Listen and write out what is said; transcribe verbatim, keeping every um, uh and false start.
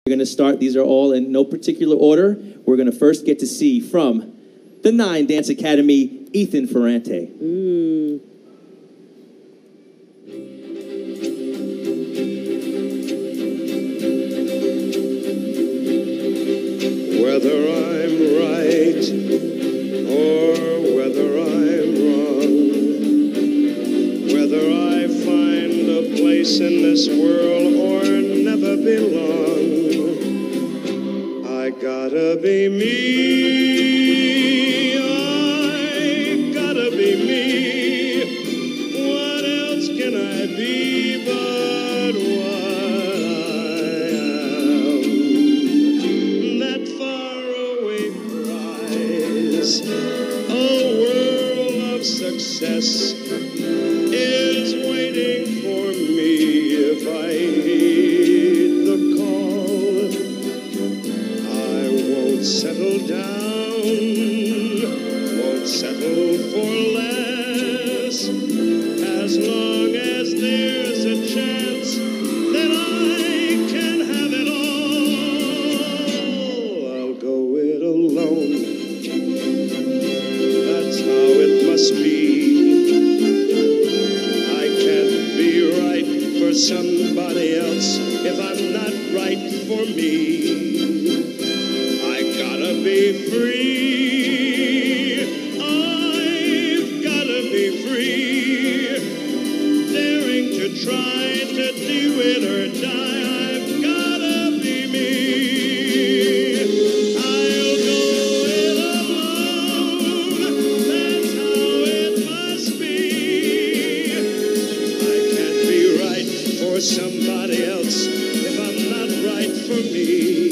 We're going to start. These are all in no particular order. We're going to first get to see from the Nine Dance Academy, Ethan Ferrante. Mm. Whether I'm right or whether I'm wrong, whether I find a place in this world or never belong, I gotta be me. I gotta be me. What else can I be but what I am? That faraway prize, a world of success, is waiting for me if I heed the call. I won't settle down, won't settle for less, as long as there's a chance that I can have it all. I'll go it alone, that's how it must be. I can't be right for somebody else if I'm not right for me. I gotta be free. I've gotta be free. Daring to try to do it or die. I've gotta be me. I'll go it alone. That's how it must be. I can't be right for somebody else if I'm not right for me.